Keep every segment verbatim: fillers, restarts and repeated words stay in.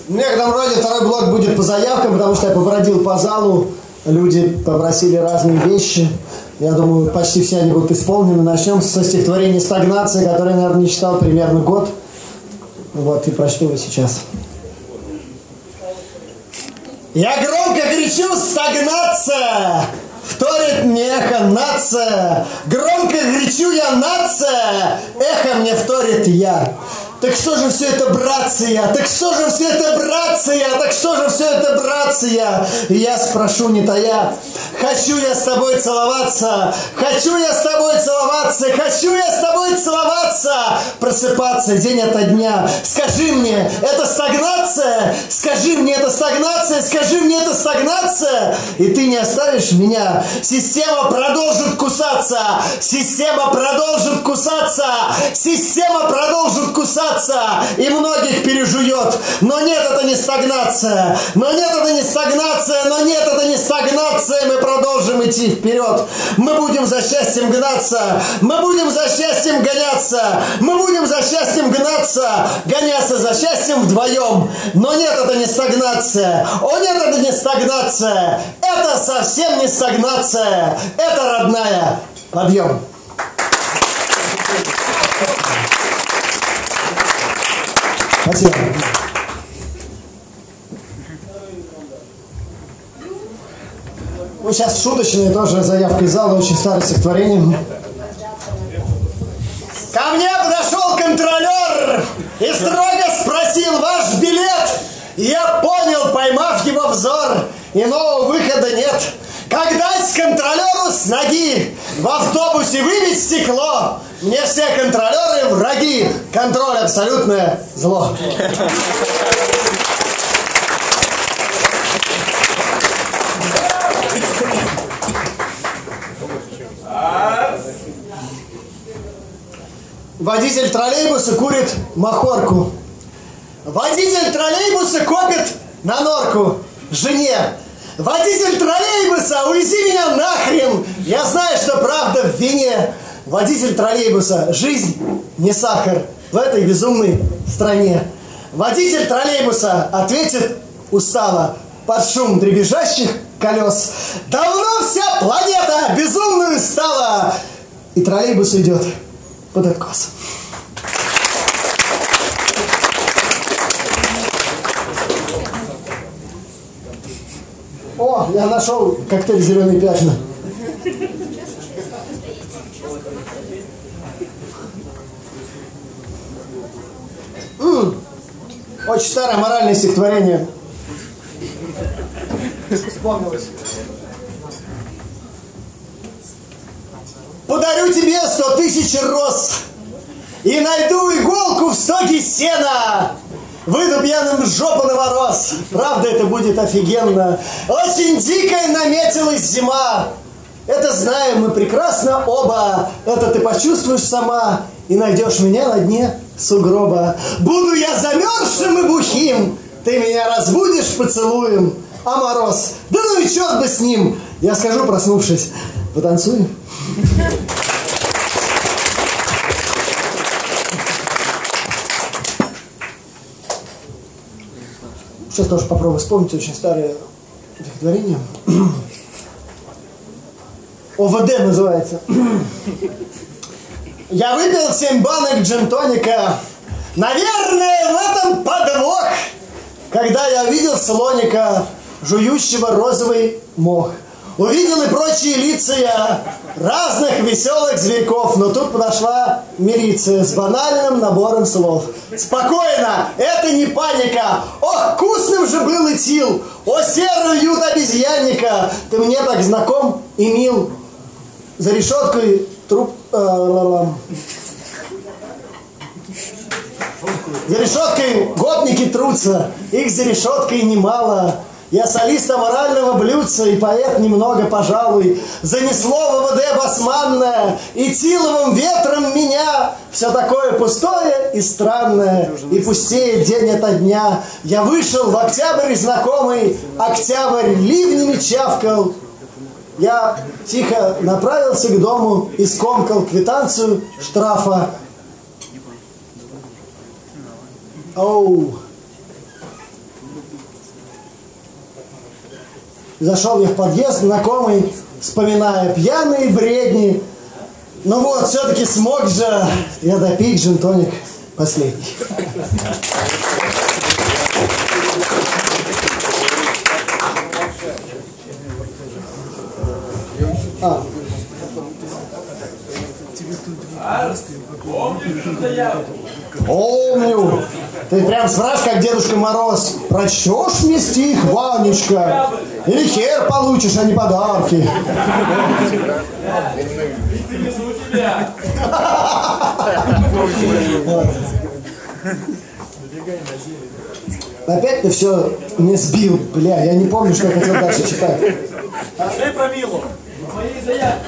В некотором роде второй блок будет по заявкам, потому что я побродил по залу, люди попросили разные вещи. Я думаю, почти все они будут исполнены. Начнем со стихотворения «Стагнация», которое я, наверное, не читал примерно год. Вот, и прочту его сейчас. Я громко кричу: стагнация! Вторит мне эхо: нация! Громко кричу я: нация! Эхо мне вторит я. Так что же все это, братцы-я? Так что же все это, братцы-я? Так что же все это, братцы-я? И я спрошу, не тая: хочу я с тобой целоваться, хочу я с тобой целоваться, хочу я с тобой целоваться, просыпаться день ото дня. Скажи мне, это стагнация? Скажи мне, это стагнация? Скажи мне, это стагнация? И ты не оставишь меня. Система продолжит кусаться, система продолжит кусаться, система продолжит кусаться. И многих пережует. Но нет, это не стагнация. Но нет, это не стагнация. Но нет, это не стагнация. Мы продолжим идти вперед. Мы будем за счастьем гнаться. Мы будем за счастьем гоняться. Мы будем за счастьем гнаться. Гоняться за счастьем вдвоем. Но нет, это не стагнация. О нет, это не стагнация. Это совсем не стагнация. Это родная. Подъем. Спасибо. Ну, сейчас шуточные тоже заявки из зала, очень старое стихотворение. Ко мне подошел контролер и строго спросил: ваш билет? Я понял, поймав его взор, иного выхода нет. Как дать контролеру с ноги в автобусе выбить стекло? Мне все контролеры враги. Контроль — абсолютное зло. Водитель троллейбуса курит махорку. Водитель троллейбуса копит на норку жене. Водитель троллейбуса, увези меня нахрен! Я знаю, что правда в вине. Водитель троллейбуса, жизнь не сахар в этой безумной стране. Водитель троллейбуса ответит устало под шум дребезжащих колес: давно вся планета безумную стала. И троллейбус идет под откос. О, я нашел коктейль «Зеленые пятна». М-м, очень старое моральное стихотворение. Вспомнилось. Подарю тебе сто тысяч роз и найду иголку в стоге сена. Выйду пьяным в жопу на мороз. Правда, это будет офигенно. Очень дикая наметилась зима. Это знаем мы прекрасно оба. Это ты почувствуешь сама и найдешь меня на дне сугроба. Буду я замерзшим и бухим, ты меня разбудишь поцелуем. А мороз, да ну и черт бы с ним. Я скажу, проснувшись: потанцуем. Сейчас тоже попробую вспомнить очень старое стихотворение. ОВД называется. Я выпил семь банок джин-тоника. Наверное, в этом подвох. Когда я увидел слоника, жующего розовый мох. Увидел и прочие лица я разных веселых зверьков, но тут подошла милиция с банальным набором слов. Спокойно, это не паника. Ох, вкусным же был и тил. О, серый уют обезьянника, ты мне так знаком и мил. За решеткой труп... Э, за решеткой гопники трутся, их за решеткой немало. Я солист аморального блюдца и поэт немного, пожалуй. Занесло в ВВД басманное, и тиловым ветром меня. Все такое пустое и странное, и пустеет день ото дня. Я вышел в октябрь знакомый, октябрь ливнями чавкал. Я тихо направился к дому и скомкал квитанцию штрафа. Оу. Зашел я в подъезд, знакомый, вспоминая пьяные бредни. Ну вот, все-таки смог же я допить джин-тоник последний. А. Помню. Ты прям спрашиваешь, как Дедушка Мороз. Прочтешь мне стих, Ванечка? Или хер получишь, а не подарки. Опять ты все не сбил, бля, я не помню, что я хотел дальше читать. Что я про Милу? Моей заявки.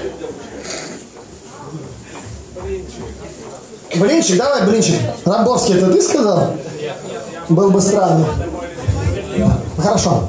Блинчик, давай блинчик. Рамбовский, это ты сказал? Нет, нет, я... Был бы странно. Хорошо.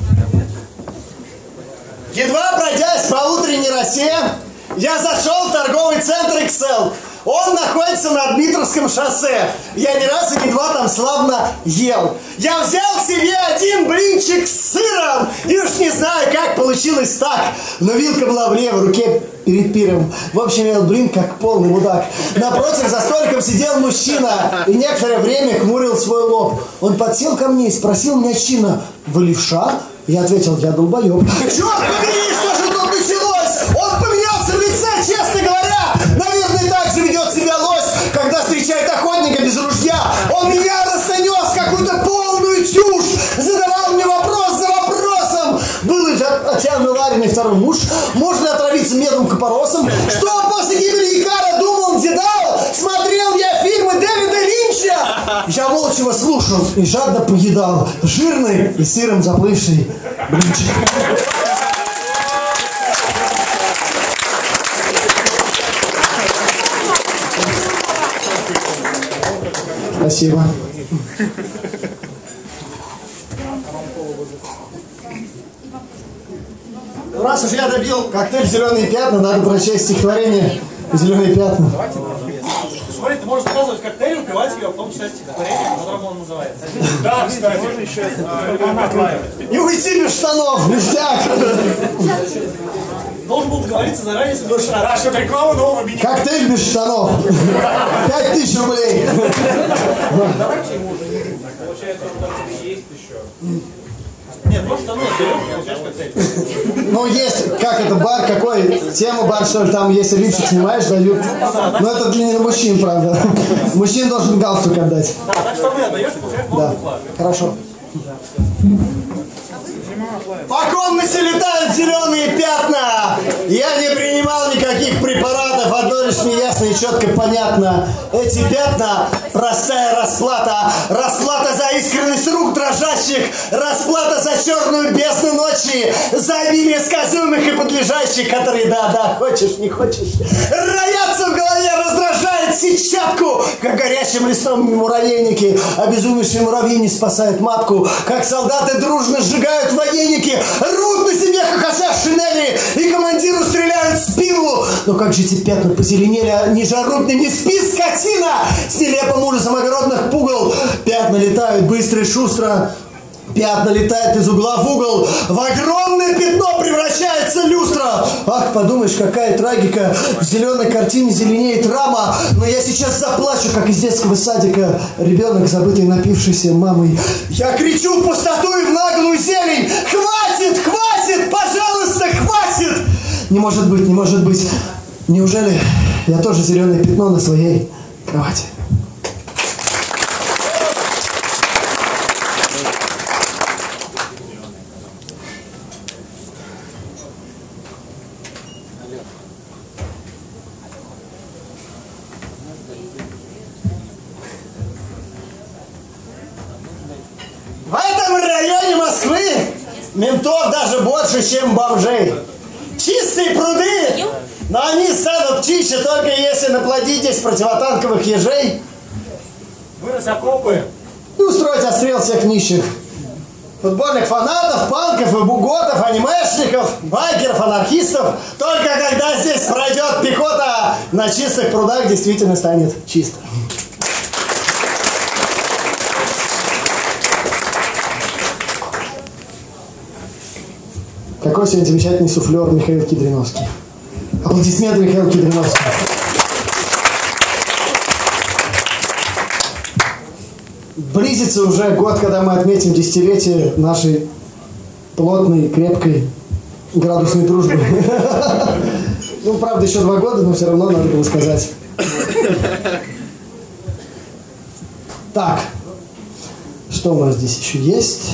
Едва пройдясь по утренней росе, я зашел в торговый центр Иксел. Он находится на Дмитровском шоссе. Я не раз и не два там славно ел. Я взял себе один блинчик с сыром. И уж не знаю, как получилось так. Но вилка была в левой руке перед пиром. В общем, я ел блин как полный мудак. Напротив за столиком сидел мужчина. И некоторое время хмурил свой лоб. Он подсел ко мне и спросил меня чинно: «Вы левша?» Я ответил: «Я долбоеб». Черт побери, что же тут началось? Он поменялся в лице, честно говоря. Наверное, так же ведет себя лось, когда встречает охотника без ружья. Он яростно нес какую-то полную чушь. Задавал мне вопрос за вопросом. Был ли Татьяна Лариной второй муж? Можно ли отравиться медом купоросом? Что после гибели Икара думал Дедал? Смотрел я фильмы Дэвида Линча. Я молча его слушал и жадно поедал жирный и сыром заплывший блинчик. Спасибо. Раз уж я добил коктейль «Зеленые пятна», надо прочесть стихотворение «Зеленые пятна». Смотри, ты можешь заказывать коктейль, упивать его, а потом читать стихотворение, по которому он называется. Да, кстати. Можно еще И уйти без штанов, ништяк. Должен был договориться заранее с тобой. Да, что реклама нового бенефиса. Коктейль без штанов. Пять тысяч рублей. Давайте ему уже не получается, он там есть еще. Нет, ну штаны берешь, получаешь коктейль. Ну, есть, как это, бар какой? Тема бар, что ли, там, если лифчик снимаешь, дают. Но это для не мужчин, правда. Мужчин должен галстук отдать. Да, так штаны отдаешь, получаешь новый уклад. Хорошо. По комнате летают зеленые пятна. Я не принимал никаких препаратов. Одно лишь неясно и четко понятно. Эти пятна – простая расплата. Расплата за искренность рук дрожащих. Расплата за черную бездну ночи. За обилие сказуемых и подлежащих, которые, да-да, хочешь, не хочешь, роятся в голове, раздражает сетчатку, как горящим листом муравейники. Обезумевший муравей не спасает матку. Как солдаты дружно сжигают военники, рвут на себе хохоча шинели и командиру стреляют в спину. Но как же эти пятна позеленели, они же орут: не спи, скотина! С нелепым ужасом огородных пугал. Пятна летают быстро и шустро. Пятна летают из угла в угол. В огромное пятно превращается люстра. Ах, подумаешь, какая трагика. В зеленой картине зеленеет рама. Но я сейчас заплачу, как из детского садика ребенок, забытый напившийся мамой. Я кричу в пустоту и в наглую зелень: хватит, хватит, пожалуйста, хватит! Не может быть, не может быть. Неужели я тоже зеленое пятно на своей кровати? В этом районе Москвы ментов даже больше, чем бомжей. Чистые пруды, но они станут чище, только если наплодитесь противотанковых ежей. Вырыть окопы. И устроить отстрел всех нищих. Футбольных фанатов, панков и буготов, анимешников, байкеров, анархистов. Только когда здесь пройдет пехота, на чистых прудах действительно станет чисто. какой сегодня замечательный суфлер Михаил Кедриновский. Аплодисменты Михаилу Кедриновскому. Близится уже год, когда мы отметим десятилетие нашей плотной, крепкой, градусной дружбы. Ну, правда, еще два года, но все равно надо было сказать. Так, что у нас здесь еще есть?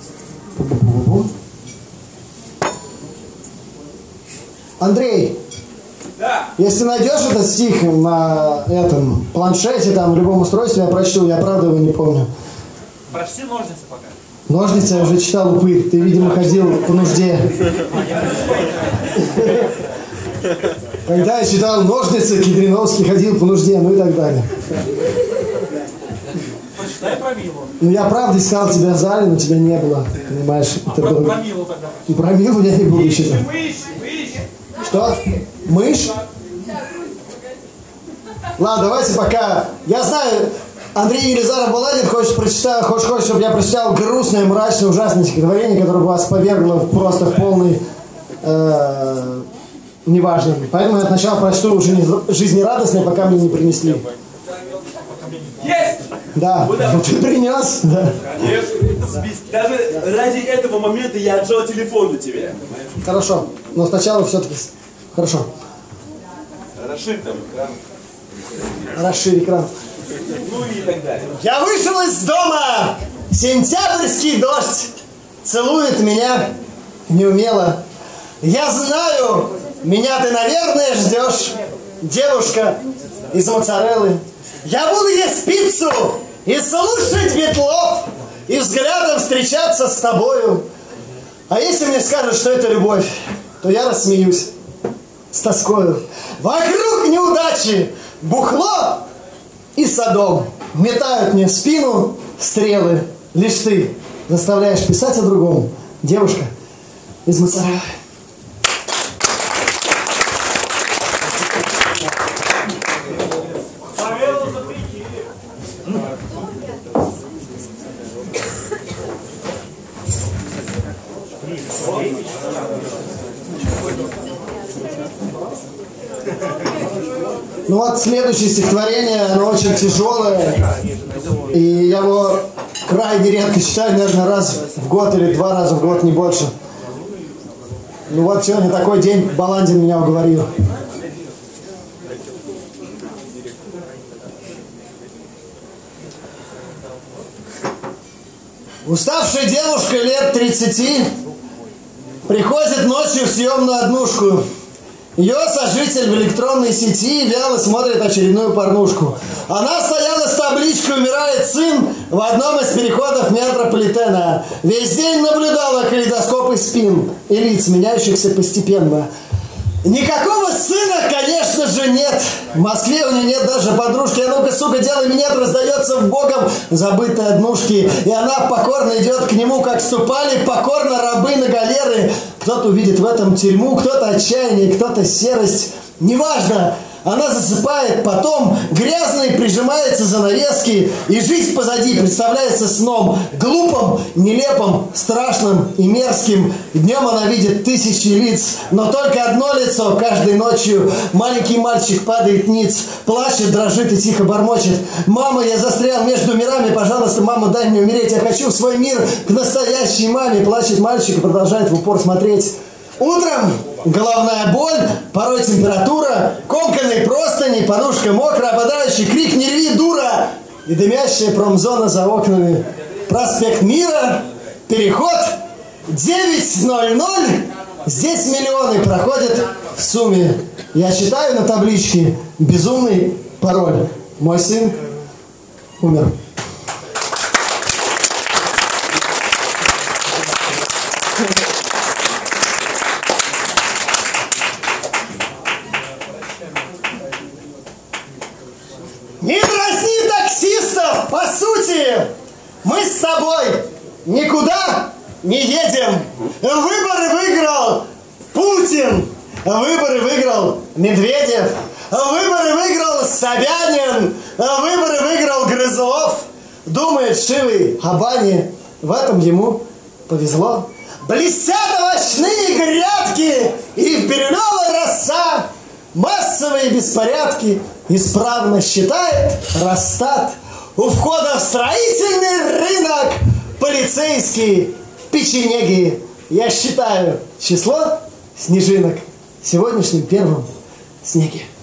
Андрей, Да. если найдешь этот стих на этом планшете, там, в любом устройстве, я прочту, я правда его не помню. Прочти ножницы пока. Ножницы я уже читал, упырь, ты, видимо, ходил по нужде. Когда я читал ножницы, Кедриновский ходил по нужде, ну и так далее. Прочитай про Милу. Ну я правда искал тебя в зале, но тебя не было, понимаешь? А Это про, было... про Милу тогда. И про Милу я не буду читать. Мышь, мышь. Что? Мышь? Ладно, давайте пока. Я знаю, Андрей Елизаров Баладин хочет прочитать, хочет, хочет, чтобы я прочитал грустное, мрачное, ужасное стихотворение, которое вас повергло просто в полный э, неважно. Поэтому я сначала прочту уже не жизнерадостное, пока мне не принесли. Есть! Да, ты принес? Да. Даже ради этого момента я отжал телефон на тебе. Хорошо, но сначала все-таки... Хорошо. Расширь там экран. Расширь экран. Ну и так далее. Я вышел из дома, сентябрьский дождь целует меня неумело. Я знаю, меня ты, наверное, ждешь, девушка из моцареллы. Я буду есть пиццу и слушать Ветлов, и взглядом встречаться с тобою. А если мне скажут, что это любовь, то я рассмеюсь с тоскою. Вокруг неудачи, бухло и Содом метают мне в спину стрелы. Лишь ты заставляешь писать о другом, девушка из моцареллы. Ну вот следующее стихотворение, оно очень тяжелое, и я его крайне редко читаю, наверное, раз в год или два раза в год, не больше. Ну вот сегодня такой день, Баландин меня уговорил. Уставшая девушка лет тридцати приходит ночью в съемную однушку. Ее сожитель в электронной сети вяло смотрит очередную порнушку. Она стояла с табличкой «Умирает сын» в одном из переходов метрополитена. Весь день наблюдала калейдоскоп из спин и лиц, меняющихся постепенно. Никакого сына, конечно же, нет. В Москве у нее нет даже подружки. А ну-ка, сука, делай минет, раздается в богом забытой однушки. И она покорно идет к нему, как ступали покорно рабы на галеры. Кто-то увидит в этом тюрьму, кто-то отчаяние, кто-то серость. Неважно. Она засыпает, потом грязной прижимается занавески, и жизнь позади представляется сном, глупым, нелепым, страшным и мерзким. Днем она видит тысячи лиц, но только одно лицо каждой ночью. Маленький мальчик падает ниц, плачет, дрожит и тихо бормочет: «Мама, я застрял между мирами, пожалуйста, мама, дай мне умереть, я хочу в свой мир к настоящей маме». Плачет мальчик и продолжает в упор смотреть. Утром головная боль, порой температура, комканные простыни, подушка мокрая, ободряющий крик «Не рви, дура!» и дымящая промзона за окнами. Проспект Мира, переход, девять ноль ноль. Здесь миллионы проходят в сумме. Я читаю на табличке безумный пароль. Мой сын умер. Не дразни таксистов, по сути, мы с тобой никуда не едем. Выборы выиграл Путин, выборы выиграл Медведев, выборы выиграл Собянин, выборы выиграл Грызлов. Думает Шивый о бане, в этом ему повезло. Блестят овощные грядки, и в бирюлевой роса массовые беспорядки исправно считает Росстат. У входа в строительный рынок полицейские печенеги. Я считаю число снежинок в сегодняшнем первом снеге.